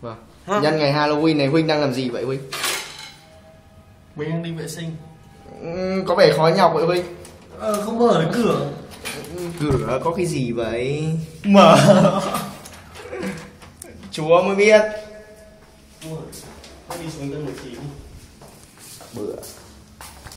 Vâng. Nhân ngày Halloween này Huynh đang làm gì vậy Huynh? Mình đang đi vệ sinh. Có vẻ khó nhọc vậy Huynh. Không mở được cửa. Cửa có cái gì vậy? Mở. Chúa mới biết. Đi xuống tầng 19. Bữa